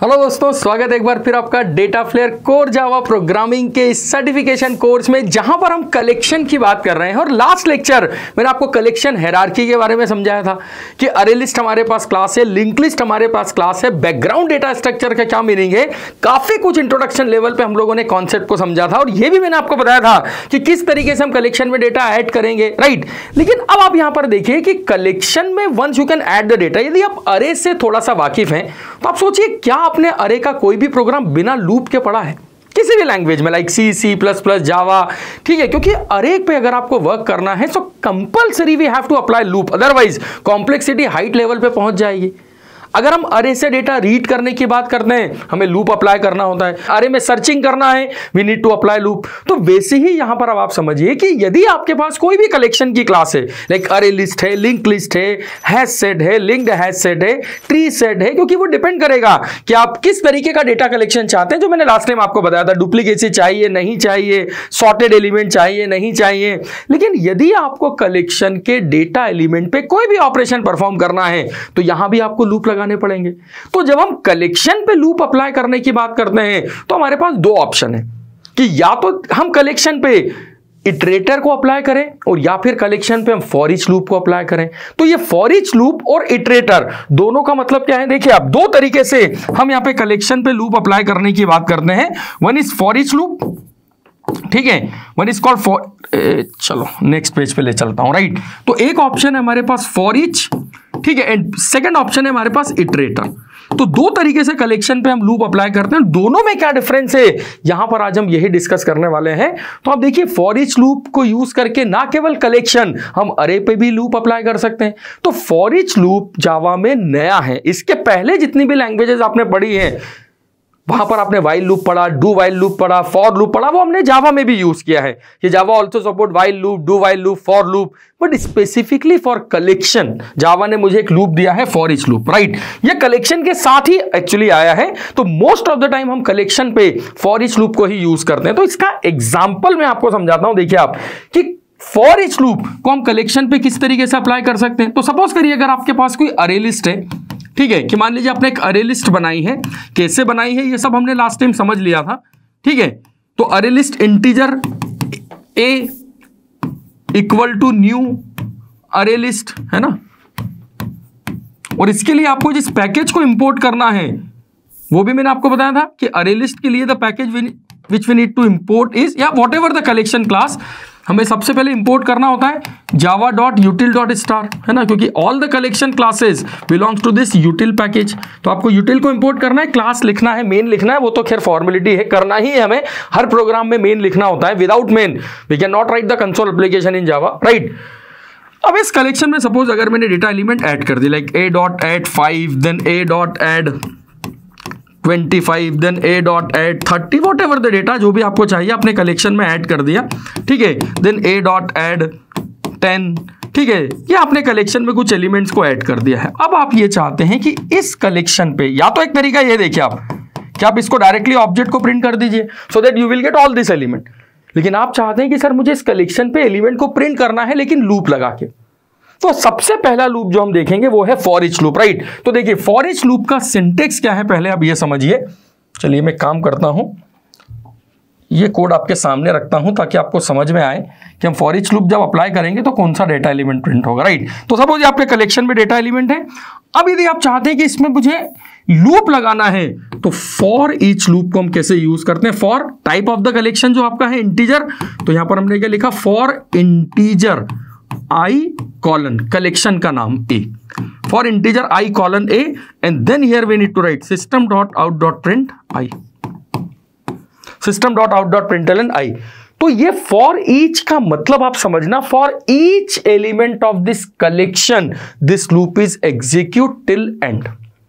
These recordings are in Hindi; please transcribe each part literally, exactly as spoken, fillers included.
हेलो दोस्तों, स्वागत है एक बार फिर आपका data flair core Java programming के सर्टिफिकेशन कोर्स में, जहां पर हम कलेक्शन की बात कर रहे हैं। और लास्ट लेक्चर मैंने आपको कलेक्शन हायरार्की के बारे में समझाया था कि अरे लिस्ट हमारे पास क्लास है, लिंक लिस्ट हमारे पास क्लास है, बैकग्राउंड डेटा स्ट्रक्चर का क्या मीनिंग है, काफी कुछ इंट्रोडक्शन लेवल पे हम लोगों ने कॉन्सेप्ट को समझा था। और ये भी मैंने आपको बताया था कि किस तरीके से हम कलेक्शन में डेटा ऐड करेंगे, राइट। लेकिन अब आप यहां पर देखिए कि कलेक्शन में once you can add the data, यदि आप अरे से थोड़ा सा वाकिफ हैं तो आप सोचिए क्या आपने अरे का कोई भी प्रोग्राम बिना लूप के पढ़ा है किसी भी लैंग्वेज में, like C, C plus plus, Java, ठीक है। क्योंकि अरे पे अगर आपको वर्क करना है तो compulsory we have to apply loop, otherwise complexity height level पे पहुंच जाएगी। अगर हम अरे से डेटा रीड करने की बात करते हैं, हमें लूप अप्लाई करना होता है। अरे में सर्चिंग करना है, we need to apply loop. तो वैसे ही यहां पर अब आप समझिए कि यदि आपके पास कोई भी कलेक्शन की क्लास है, लाइक अरे लिस्ट है, लिंक लिस्ट है, हैश सेट है, लिंक्ड हैश सेट है, ट्री सेट है, क्योंकि वो डिपेंड करेगा कि आप किस तरीके का डेटा कलेक्शन चाहते हैं। जो मैंने लास्ट टाइम आपको बताया था, डुप्लीकेसी चाहिए नहीं चाहिए, सॉर्टेड एलिमेंट चाहिए नहीं चाहिए। लेकिन यदि आपको कलेक्शन के डेटा एलिमेंट पे कोई भी ऑपरेशन परफॉर्म करना है तो यहां भी आपको लूप लगा पड़ेंगे। तो जब हम कलेक्शन पे लूप अप्लाई करने की बात करते हैं तो हमारे पास दो ऑप्शन है कि या तो हम कलेक्शन पे इटरेटर को अप्लाई करें और या फिर कलेक्शन पे हम फॉर ईच लूप को अप्लाई करें। तो ये फॉर ईच लूप और इटरेटर दोनों का मतलब क्या है, देखिए आप दो तरीके से हम यहां पे कलेक्शन पे लूप अप्लाई करने की बात करते हैं। One is for each loop, ठीक है, वन इज कॉल्ड फॉर, चलो नेक्स्ट पेज पे ले चलता हूं, राइट। तो एक ऑप्शन है हमारे पास फॉर ईच, ठीक है, एंड सेकंड ऑप्शन है हमारे पास इटरेटर। तो दो तरीके से कलेक्शन पे हम लूप अप्लाई करते हैं। दोनों में क्या डिफरेंस है, यहां पर आज हम यही डिस्कस करने वाले हैं। तो आप देखिए, फॉर ईच लूप को यूज करके ना केवल कलेक्शन, हम अरे पे भी लूप अप्लाई कर सकते हैं। तो फॉर ईच लूप जावा में नया है। इसके पहले जितनी भी लैंग्वेजेस आपने पढ़ी है वहां पर आपने वाइल लूप पढ़ा, डू वाइल लूप पढ़ा, फॉर लूप पढ़ा, वो हमने जावा में भी यूज किया है कि Java also support while loop, do while loop, for loop. But specifically for collection Java ने मुझे एक लूप दिया है, फॉर ईच लूप, राइट। ये कलेक्शन के साथ ही एक्चुअली आया है। तो मोस्ट ऑफ द टाइम हम कलेक्शन पे फॉर ईच लूप को ही यूज करते हैं। तो इसका एग्जाम्पल मैं आपको समझाता हूं। देखिए आप कि फॉर ईच लूप को हम कलेक्शन पे किस तरीके से अप्लाई कर सकते हैं। तो सपोज करिए अगर आपके पास कोई अरे लिस्ट है, ठीक है, कि मान लीजिए आपने एक अरे लिस्ट बनाई है। कैसे बनाई है ये सब हमने लास्ट टाइम समझ लिया था, ठीक है। तो array list integer a equal to new array list है ना। और इसके लिए आपको जिस पैकेज को इंपोर्ट करना है वो भी मैंने आपको बताया था कि अरे लिस्ट के लिए the package which we need to import is, या whatever the collection class, हमें सबसे पहले इंपोर्ट करना होता है Java dot util dot star, है ना, क्योंकि all the collection classes belongs to this util package. तो आपको यूटिल को इंपोर्ट करना है, क्लास लिखना है, मेन लिखना है। वो तो खैर फॉर्मेलिटी है, करना ही है हमें, हर प्रोग्राम में मेन लिखना होता है। Without main we can not write the console application in Java, right. अब इस कलेक्शन में सपोज अगर मैंने डेटा एलिमेंट ऐड कर दी, like a dot add five, then a dot add twenty five, then a dot add thirty, whatever the data जो भी आपको चाहिए अपने कलेक्शन में ऐड कर दिया, ठीक है। Then a dot add ten, ठीक है, ये आपने कलेक्शन में कुछ एलिमेंट्स को ऐड कर दिया है। अब आप ये चाहते हैं कि इस कलेक्शन पे, या तो एक तरीका ये देखिए आप कि आप इसको डायरेक्टली ऑब्जेक्ट को प्रिंट कर दीजिए so that you will get all this element. लेकिन आप चाहते हैं कि सर मुझे इस कलेक्शन पे एलिमेंट को प्रिंट करना है लेकिन लूप लगा के। तो सबसे पहला लूप जो हम देखेंगे वो है फॉर ईच लूप, राइट। तो देखिए फॉर ईच लूप का सिंटेक्स क्या है पहले आप ये समझिए। चलिए मैं काम करता हूं, ये कोड आपके सामने रखता हूं ताकि आपको समझ में आए कि हम फॉर ईच लूप जब अप्लाई करेंगे तो कौन सा डेटा एलिमेंट प्रिंट होगा, राइट। तो सपोज आपके कलेक्शन में डेटा एलिमेंट है। अब यदि आप चाहते हैं कि इसमें मुझे लूप लगाना है तो फॉर ईच लूप को हम कैसे यूज करते हैं। For type of the collection जो आपका है इंटीजर, तो यहां पर हमने क्या लिखा, for integer i colon collection का नाम a, for integer i colon a, and then here we need to write system dot out dot print i, system dot out dot println i. तो ये फॉर ईच का मतलब आप समझना, for each element of this collection this loop is execute till end,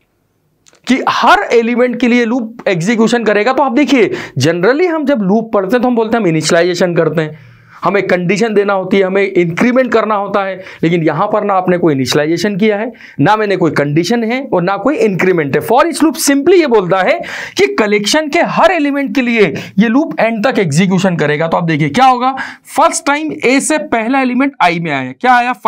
कि हर एलिमेंट के लिए लूप एग्जीक्यूशन करेगा। तो आप देखिए जनरली हम जब लूप पढ़ते हैं तो हम बोलते हैं हम इनिशियलाइजेशन करते हैं, हमें कंडीशन देना होती है, हमें इंक्रीमेंट करना होता है। लेकिन यहां पर ना आपने कोई इनिशियलाइजेशन किया है, ना मैंने कोई कंडीशन है और ना कोई इंक्रीमेंट है। फॉर ईच लूप सिंपली ये बोलता है कि कलेक्शन के हर एलिमेंट के लिए ये लूप एंड तक एग्जीक्यूशन करेगा। तो आप देखिए क्या होगा, फर्स्ट टाइम ए से पहला एलिमेंट आई में आया, क्या आया फाइव,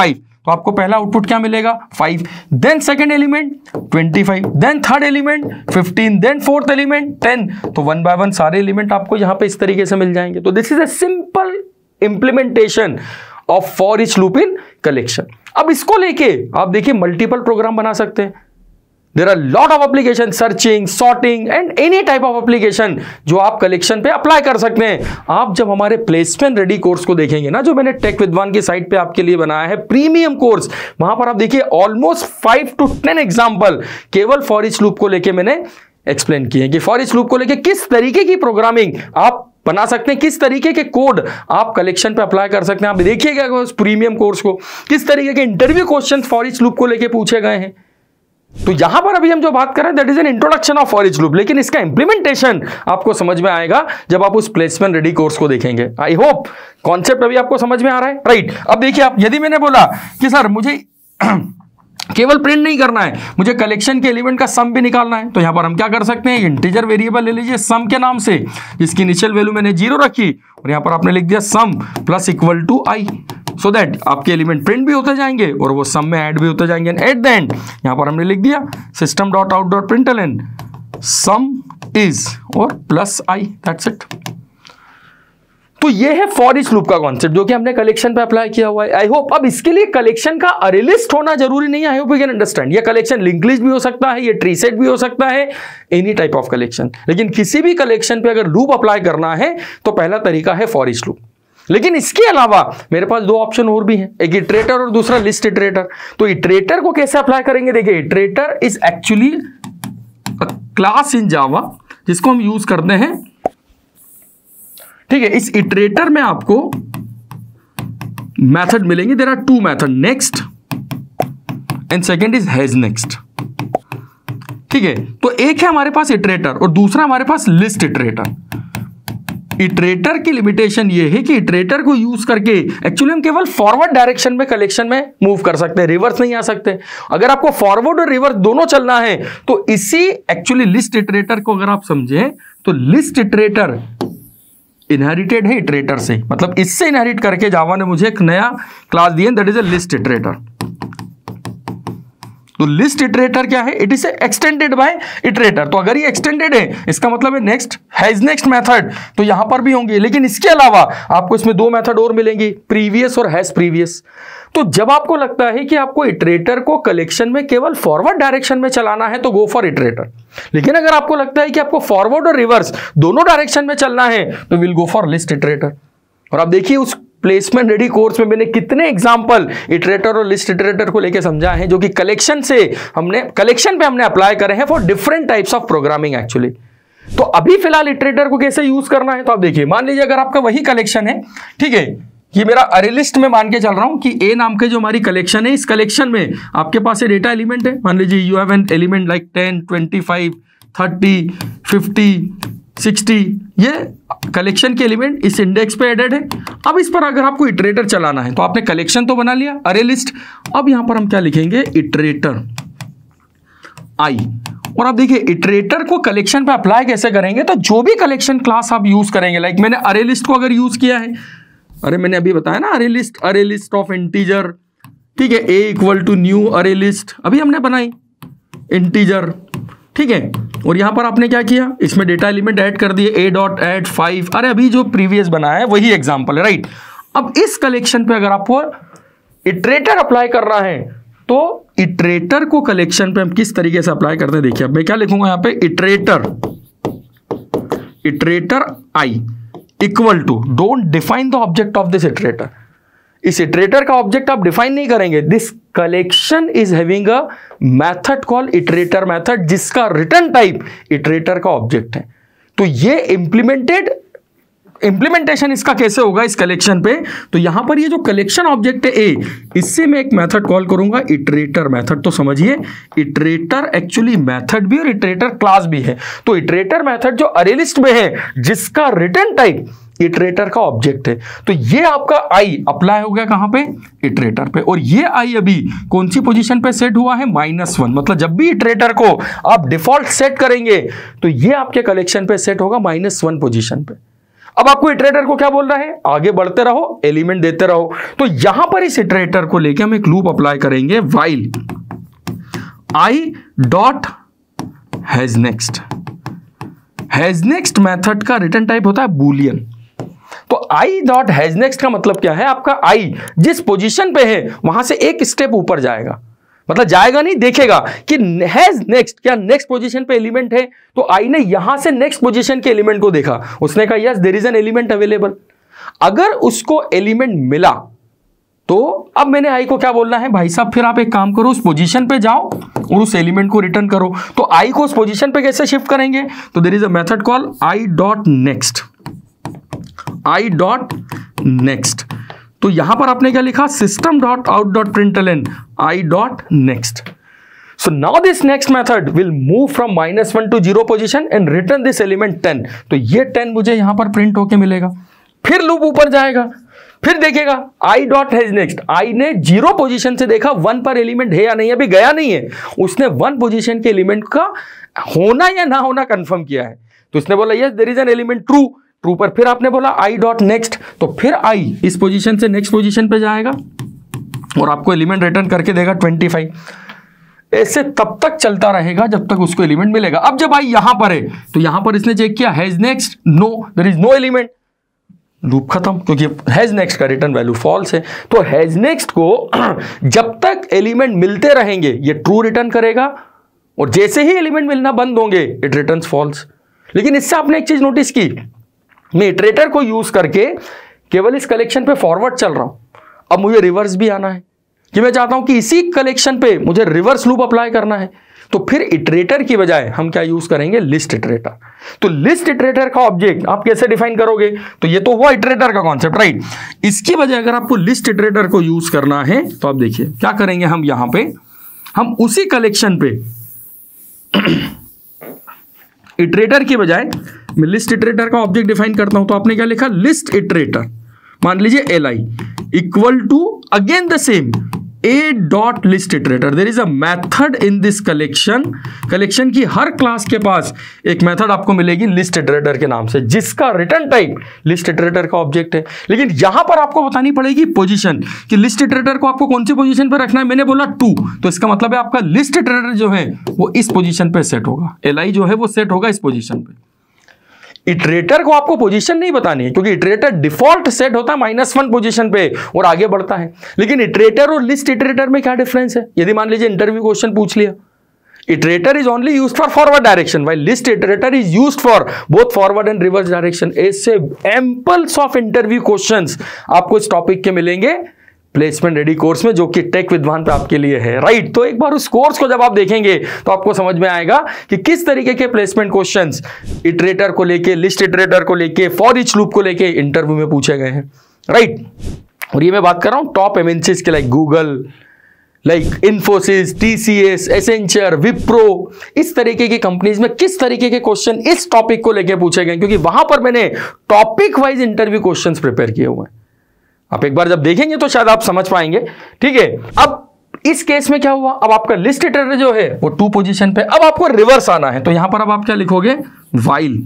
तो आपको पहला आउटपुट क्या मिलेगा, five, then second element twenty five, then third element fifteen, then fourth element ten. तो वन बाय वन सारे एलिमेंट आपको यहां पे इस तरीके से मिल जाएंगे। तो this is a simple implementation of for each loop in collection. अब इसको लेके आप देखिए मल्टीपल प्रोग्राम बना सकते हैं। There are lot of application, searching, sorting and any type of application जो आप कलेक्शन पे अप्लाई कर सकते हैं। आप जब हमारे प्लेसमेंट रेडी कोर्स को देखेंगे ना, जो मैंने टेक विद्वान की साइट पे आपके लिए बनाया है प्रीमियम कोर्स, वहां पर आप देखिए almost five to ten example केवल फॉर ईच लूप को लेके मैंने एक्सप्लेन किए कि फॉर ईच लूप को लेके किस तरीके की प्रोग्रामिंग आप बना सकते हैं, किस तरीके के कोड आप कलेक्शन पे अप्लाई कर सकते हैं। आप देखिएगा उस प्रीमियम कोर्स को, किस तरीके के interview question for each loop को लेके पूछे गए हैं। तो यहां पर अभी हम जो बात कर रहे हैं that is an introduction of for each loop, लेकिन इसका इंप्लीमेंटेशन आपको समझ में आएगा जब आप उस प्लेसमेंट रेडी कोर्स को देखेंगे। आई होप कॉन्सेप्ट अभी आपको समझ में आ रहा है, राइट। अब देखिए आप, यदि मैंने बोला कि सर मुझे केवल प्रिंट नहीं करना है, मुझे कलेक्शन के एलिमेंट का सम भी निकालना है, तो यहां पर हम क्या कर सकते हैं, इंटीजर वेरिएबल ले लीजिए सम के नाम से, जिसकी इनिशियल वैल्यू मैंने जीरो रखी और यहां पर आपने लिख दिया sum plus equal to i, so that आपके एलिमेंट प्रिंट भी होते जाएंगे और वो सम में ऐड भी होते जाएंगे। एट द एंड यहां पर हमने लिख दिया system dot out dot println sum is और प्लस आई, दैट्स इट। तो ये है फॉर ईच लूप का कॉन्सेप्ट जो कि हमने कलेक्शन पे अप्लाई किया हुआ है। आई होप अब इसके लिए कलेक्शन का अरे लिस्ट होना जरूरी नहीं है, I hope you can understand. ये कलेक्शन लिंक लिस्ट भी हो सकता है, ये ट्री सेट भी हो सकता है, एनी टाइप ऑफ कलेक्शन। लेकिन किसी भी कलेक्शन पे अगर लूप अप्लाई करना है तो पहला तरीका है फॉर ईच लूप। लेकिन इसके अलावा मेरे पास दो ऑप्शन और भी हैं, एक इटरेटर और दूसरा लिस्ट इटरेटर। तो इटरेटर को कैसे अप्लाई करेंगे, देखिए iterator is actually a class in Java जिसको हम यूज करते हैं, ठीक है। इस इटरेटर में आपको मेथड मिलेंगे, there are two method, next and second is has next, ठीक है। तो एक है हमारे पास इटरेटर और दूसरा हमारे पास लिस्ट इटरेटर। इटरेटर की लिमिटेशन ये है कि इटरेटर को यूज करके एक्चुअली हम केवल फॉरवर्ड डायरेक्शन में कलेक्शन में मूव कर सकते हैं, रिवर्स नहीं आ सकते। अगर आपको फॉरवर्ड और रिवर्स दोनों चलना है तो इसी एक्चुअली लिस्ट इटरेटर को अगर आप समझें तो लिस्ट इटरेटर इनहेरिटेड है इटरेटर से, मतलब इससे इनहेरिट करके जावा ने मुझे एक नया क्लास दिया, that is a list iterator. तो लिस्ट इटरेटर क्या है, it is extended by iterator. तो अगर ये एक्सटेंडेड है इसका मतलब है नेक्स्ट हैज नेक्स्ट मेथड तो यहां पर भी होंगे, लेकिन इसके अलावा आपको इसमें दो मेथड और मिलेंगी, प्रीवियस और हैज प्रीवियस। तो जब आपको लगता है कि आपको इटरेटर को कलेक्शन में केवल फॉरवर्ड डायरेक्शन में चलाना है तो गो फॉर इटरेटर, लेकिन अगर आपको लगता है कि आपको फॉरवर्ड और रिवर्स दोनों डायरेक्शन में चलना है तो will go for list iterator. और आप देखिए उस प्लेसमेंट रेडी कोर्स में मैंने कितने एग्जांपल इटरेटर और लिस्ट इटरेटर को लेके समझा है जो कि कलेक्शन से हमने कलेक्शन पे हमने अप्लाई करे हैं for different types of programming actually. तो अभी फिलहाल इटरेटर को कैसे यूज करना है, तो आप देखिए मान लीजिए अगर आपका वही कलेक्शन है, ठीक है, ये मेरा अरे लिस्ट में मान के चल रहा हूं कि ए नाम के जो हमारी कलेक्शन है, इस कलेक्शन में आपके पास ये डेटा एलिमेंट है, मान लीजिए you have an element like ten, twenty five, thirty, fifty, sixty, ये कलेक्शन के एलिमेंट इस इंडेक्स पे एडेड है। अब इस पर अगर आपको इटरेटर चलाना है तो आपने कलेक्शन तो बना लिया अरे लिस्ट, अब यहां पर हम क्या लिखेंगे, इटरेटर आई। और अब देखिए इटरेटर को कलेक्शन पे अप्लाई कैसे करेंगे, तो जो भी कलेक्शन क्लास आप यूज करेंगे, लाइक मैंने अरे लिस्ट को अगर यूज किया है, अरे मैंने अभी बताया ना अरे लिस्ट, अरे लिस्ट ऑफ इंटीजर, ठीक है, a equal to new array list अभी हमने बनाई इंटीजर, ठीक है। और यहां पर आपने क्या किया, इसमें डेटा एलिमेंट ऐड कर दिए, ए डॉट ऐड फाइव, अरे अभी जो प्रीवियस बनाया है वही एग्जांपल है, राइट। अब इस कलेक्शन पे अगर आपको इटरेटर अप्लाई करना है तो इटरेटर को कलेक्शन पे हम किस तरीके से अप्लाई करते हैं, देखिए अब मैं क्या लिखूंगा यहां पे, iterator iterator i equal to, don't define the object of this iterator. इस इटरेटर का ऑब्जेक्ट आप डिफाइन नहीं करेंगे, this collection is having a method called iterator method जिसका रिटर्न टाइप इटरेटर का ऑब्जेक्ट है। तो ये इंप्लीमेंटेड इंप्लीमेंटेशन इसका कैसे होगा इस कलेक्शन पे, तो यहां पर ये जो कलेक्शन ऑब्जेक्ट है ए, इससे मैं एक मेथड कॉल करूंगा इटरेटर मेथड। तो समझिए इटरेटर एक्चुअली मेथड भी और इटरेटर क्लास भी है। तो इटरेटर मेथड जो अरे लिस्ट में है जिसका रिटर्न टाइप इटरेटर का ऑब्जेक्ट है, तो ये आपका आई अप्लाई हो गया कहां पे, इटरेटर पे। और ये आई अभी कौन सी पोजीशन पे सेट हुआ है, माइनस वन, मतलब जब भी इटरेटर को आप डिफॉल्ट सेट करेंगे तो ये आपके कलेक्शन पे सेट होगा माइनस वन पोजीशन पे। अब आपको इटरेटर को क्या बोल रहा है, आगे बढ़ते रहो, एलिमेंट देते रहो। तो यहां पर इस इटरेटर को लेके हम एक लूप अप्लाई करेंगे, while i dot has next. Has next method का रिटर्न टाइप होता है बूलियन। तो आई डॉट हैज नेक्स्ट का मतलब क्या है, आपका आई जिस पोजीशन पे है वहां से एक स्टेप ऊपर जाएगा, मतलब जाएगा नहीं, देखेगा कि हैज नेक्स्ट, क्या नेक्स्ट पोजीशन पे एलिमेंट है। तो आई ने यहां से नेक्स्ट पोजीशन के एलिमेंट को देखा, उसने कहा yes there is an element available. अगर उसको एलिमेंट मिला तो अब मैंने आई को क्या बोलना है, भाई साहब फिर आप एक काम करो, उस पोजीशन पे जाओ और उस एलिमेंट को रिटर्न करो। तो आई को उस पोजीशन पे कैसे शिफ्ट करेंगे, तो there is a method call i dot next, i dot next. तो यहां पर आपने क्या लिखा, system dot out dot println i dot next. So now this next method will move from minus one to zero position and return this element ten. तो ये टेन मुझे यहां पर प्रिंट होके मिलेगा। फिर लूप ऊपर जाएगा, फिर देखेगा i dot has next, i ने जीरो पोजीशन से देखा वन पर एलिमेंट है या नहीं, अभी गया नहीं है, उसने वन पोजीशन के एलिमेंट का होना या ना होना कंफर्म किया है। तो उसने बोला yes there is an element true, true पर फिर आपने बोला आई डॉट नेक्स्ट। तो फिर आई इस पोजीशन से नेक्स्ट पोजीशन पे जाएगा और आपको एलिमेंट रिटर्न करके देगा ट्वेंटी फाइव। ऐसे तब तक चलता रहेगा जब तक उसको एलिमेंट मिलेगा। अब जब आई यहां पर है तो यहां पर इसने चेक किया has next, no there is no element, loop खत्म, क्योंकि हैज नेक्स्ट का रिटर्न वैल्यू फॉल्स है। तो हैज नेक्स्ट को जब तक एलिमेंट मिलते रहेंगे ये ट्रू रिटर्न करेगा, और जैसे ही एलिमेंट मिलना बंद होंगे इट रिटर्न्स फॉल्स। लेकिन इससे आपने एक चीज नोटिस की, मैं इटरेटर को यूज करके केवल इस कलेक्शन पे फॉरवर्ड चल रहा हूं, अब मुझे रिवर्स भी आना है कि मैं चाहता हूं कि इसी कलेक्शन पे मुझे रिवर्स लूप अप्लाई करना है। तो फिर इटरेटर की बजाय हम क्या यूज करेंगे, लिस्ट इटरेटर। तो लिस्ट इटरेटर का ऑब्जेक्ट आप कैसे डिफाइन करोगे, तो ये तो हुआ इटरेटर का कॉन्सेप्ट, राइट। इसकी बजाय अगर आपको लिस्ट इटरेटर को यूज करना है तो आप देखिए क्या करेंगे, हम यहां पे हम उसी कलेक्शन पे इटरेटर की बजाय मैं लिस्ट इटरेटर का ऑब्जेक्ट डिफाइन करता हूं। तो आपने क्या लिखा, लिस्ट इटरेटर, मान लीजिए l i equal to again the same a dot list iterator. There is a method in this collection, collection की हर क्लास के पास एक मेथड आपको मिलेगी लिस्ट इटरेटर के नाम से, जिसका रिटर्न टाइप लिस्ट इटरेटर का ऑब्जेक्ट है। लेकिन यहां पर आपको बतानी पड़ेगी पोजीशन, कि लिस्ट इटरेटर को आपको कौन सी पोजीशन पर रखना है। मैंने बोला टू, तो इसका मतलब है आपका लिस्ट इटरेटर जो है वो इस पोजीशन पे सेट होगा, एल आई जो है वो सेट होगा इस पोजीशन पे। इटरेटर को आपको पोजीशन नहीं बतानी है, क्योंकि इटरेटर डिफॉल्ट सेट होता है माइनस वन पोजीशन पे और आगे बढ़ता है। लेकिन इटरेटर और लिस्ट इटरेटर में क्या डिफरेंस है, यदि मान लीजिए इंटरव्यू क्वेश्चन पूछ लिया, iterator is only used for forward direction while list iterator is used for both forward and reverse direction. ऐसे एम्पल्स ऑफ इंटरव्यू क्वेश्चंस आपको इस टॉपिक के मिलेंगे प्लेसमेंट रेडी कोर्स में, जो कि टेक विद्वान पे आपके लिए है, राइट। तो एक बार उस कोर्स को जब आप देखेंगे तो आपको समझ में आएगा कि किस तरीके के प्लेसमेंट क्वेश्चंस इटरेटर को लेके, लिस्ट इटरेटर को लेके, फॉर ईच लूप को लेके इंटरव्यू में पूछे गए हैं, राइट। और ये मैं बात कर रहा हूं टॉप एमएनसीज के, like Google, like Infosys, TCS, Accenture, Wipro, इस तरीके की कंपनीज में किस तरीके के क्वेश्चन इस टॉपिक को लेके पूछे गए, क्योंकि वहां पर मैंने topic wise interview questions prepare किए हुए हैं। आप एक बार जब देखेंगे तो शायद आप समझ पाएंगे, ठीक है। अब इस केस में क्या हुआ, अब आपका लिस्ट इटरेटर जो है वो टू पोजीशन पे, अब आपको रिवर्स आना है। तो यहां पर अब आप क्या लिखोगे, while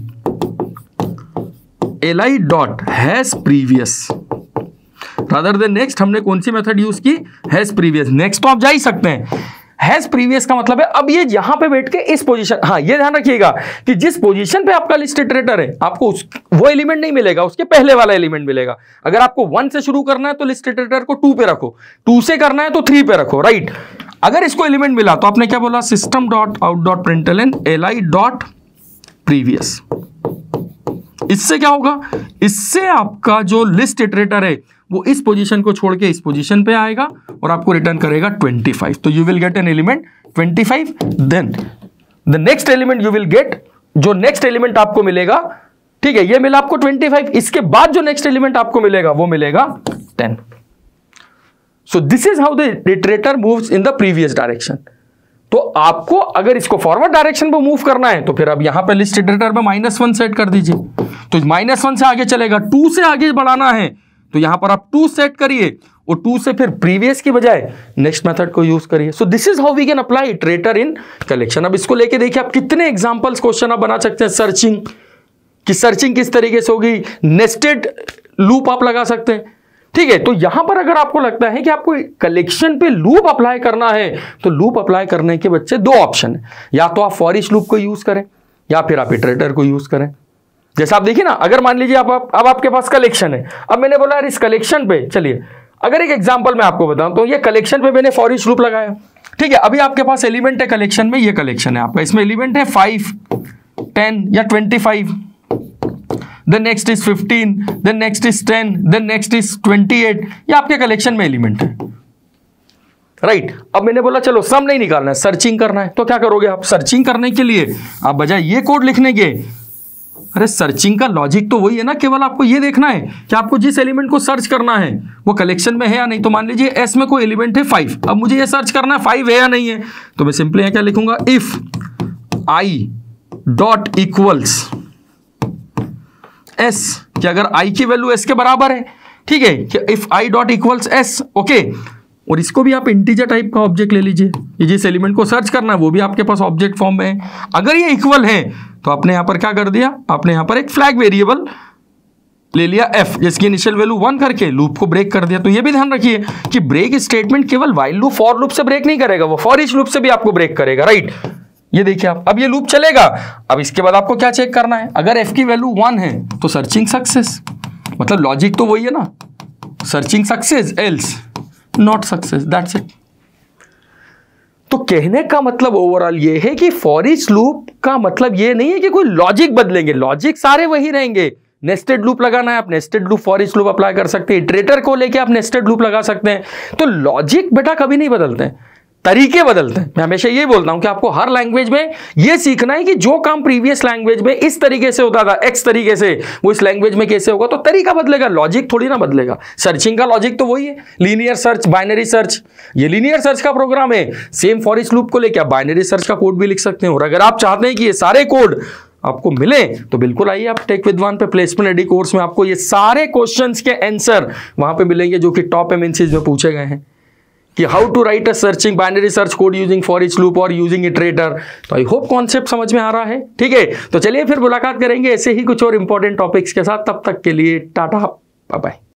L I dot has previous rather than next. हमने कौन सी मेथड यूज की, हैज प्रीवियस। नेक्स्ट तो आप जा ही सकते हैं, हैज प्रीवियस का मतलब है अब ये यहां पे बैठ के इस पोजीशन, हाँ ये ध्यान रखिएगा कि जिस पोजीशन पे आपका लिस्ट इटरेटर है आपको उस वो एलिमेंट नहीं मिलेगा, उसके पहले वाला एलिमेंट मिलेगा। अगर आपको वन से शुरू करना है तो लिस्ट इटरेटर को टू पे रखो, टू से करना है तो थ्री पे रखो, राइट। अगर इसको एलिमेंट मिला तो आपने क्या बोला, system dot out dot println L I dot previous. इससे क्या होगा, इससे आपका जो लिस्ट इटरेटर है वो इस पोजीशन को छोड़ के इस पोजीशन पे आएगा और आपको रिटर्न करेगा ट्वेंटी फाइव। तो you will get an element twenty five. Then the next element you will get, जो नेक्स्ट एलिमेंट आपको मिलेगा, ठीक है, ये मिला आपको ट्वेंटी फाइव, इसके बाद जो नेक्स्ट एलिमेंट आपको मिलेगा वो मिलेगा ten. So this is how the iterator moves in the previous direction. तो आपको अगर इसको फॉरवर्ड डायरेक्शन पे मूव करना है तो फिर अब यहां पे लिस्ट इटरेटर में माइनस वन सेट कर दीजिए, तो माइनस वन से आगे चलेगा। टू से आगे बढ़ाना है तो यहां पर आप टू सेट करिए और टू से फिर प्रीवियस की बजाय नेक्स्ट मेथड को यूज करिए। So this is how we can apply iterator in collection. अब इसको लेके देखिए आप कितने एग्जांपल्स क्वेश्चन आप बना सकते हैं। सर्चिंग, कि सर्चिंग किस तरीके से होगी, नेस्टेड लूप आप लगा सकते हैं। ठीक है, तो यहां पर अगर आपको लगता है कि आपको कलेक्शन पे लूप अप्लाई करना है तो लूप अप्लाई करने के बच्चे दो ऑप्शन है, या तो आप फॉर ईच लूप को यूज करें या फिर आप इटरेटर को यूज करें। जैसे आप देखिए ना, अगर मान लीजिए आप, आप अब आपके पास कलेक्शन है, अब मैंने बोला यार इस कलेक्शन पे, चलिए अगर एक एग्जांपल मैं आपको बताऊं तो ये कलेक्शन पे मैंने फॉर ईच लूप लगाया। ठीक है, अभी आपके पास एलिमेंट है कलेक्शन में, ये कलेक्शन है आपका, इसमें एलिमेंट है फाइव, टेन या twenty five, then next is fifteen, then next is ten, then next is twenty eight, ये आपके कलेक्शन में एलिमेंट है, राइट right? अब मैंने बोला चलो सम नहीं निकालना है, सर्चिंग करना है, तो क्या करोगे आप? सर्चिंग करने के लिए आप बजाय ये कोड लिखने के, अरे सर्चिंग का लॉजिक तो वही है ना, केवल आपको ये देखना है कि आपको जिस एलिमेंट को सर्च करना है वो कलेक्शन में है या नहीं। तो मान लीजिए एस में कोई एलिमेंट है फाइव, अब मुझे ये सर्च करना है फाइव है या नहीं है, तो मैं सिंपली यहां क्या लिखूंगा, if I dot equals S, कि अगर आई की वैल्यू एस के बराबर है, ठीक है, कि if I dot equals S, okay, और इसको भी आप इंटीजर टाइप का ऑब्जेक्ट ले लीजिए, ये जिस एलिमेंट को सर्च करना है वो भी आपके पास ऑब्जेक्ट फॉर्म में है। अगर ये इक्वल है तो आपने यहां पर क्या कर दिया, आपने यहां पर एक फ्लैग वेरिएबल ले लिया एफ, जिसकी इनिशियल वैल्यू वन करके लूप को ब्रेक कर दिया। तो ये भी ध्यान रखिए कि ब्रेक स्टेटमेंट केवल व्हाइल लूप फॉर लूप से ब्रेक नहीं करेगा, वो फॉर ईच लूप से भी आपको ब्रेक करेगा, राइट। ये देखिए आप, अब ये लूप चलेगा, अब इसके बाद आपको क्या चेक करना है, अगर एफ की वैल्यू वन है तो सर्चिंग सक्सेस, मतलब लॉजिक तो वही है ना, searching success else not success, that's it. तो कहने का मतलब ओवरऑल ये है कि फॉर ईच लूप का मतलब ये नहीं है कि कोई लॉजिक बदलेंगे, लॉजिक सारे वही रहेंगे। नेस्टेड लूप लगाना है, आप nested loop for each loop apply कर सकते हैं, इटरेटर को लेके आप नेस्टेड लूप लगा सकते हैं। तो लॉजिक बेटा कभी नहीं बदलते हैं, तरीके बदलते हैं। मैं हमेशा ये बोलता हूं कि आपको हर लैंग्वेज में ये सीखना है कि जो काम प्रीवियस लैंग्वेज में इस तरीके से होता था, एक्स तरीके से, वो इस लैंग्वेज में कैसे होगा, तो तरीका बदलेगा, लॉजिक थोड़ी ना बदलेगा। सर्चिंग का लॉजिक तो वही है, लीनियर सर्च, बाइनरी सर्च, ये लीनियर सर्च का प्रोग्राम है। सेम फॉर ईच लूप को लेकर आप बाइनरी सर्च का कोड भी लिख सकते हैं। और अगर आप चाहते हैं कि ये सारे कोड आपको मिले तो बिल्कुल आइए आप टेक विद वन पे, प्लेसमेंट रेडी कोर्स में आपको ये सारे क्वेश्चंस के आंसर वहां पे मिलेंगे जो कि टॉप एमएनसीज में पूछे गए हैं, कि how to write a searching binary search code using for each loop और यूजिंग इटरेटर। तो आई होप कॉन्सेप्ट समझ में आ रहा है, ठीक है। तो चलिए फिर मुलाकात करेंगे ऐसे ही कुछ और इंपॉर्टेंट टॉपिक्स के साथ, तब तक के लिए टाटा बाय बाय।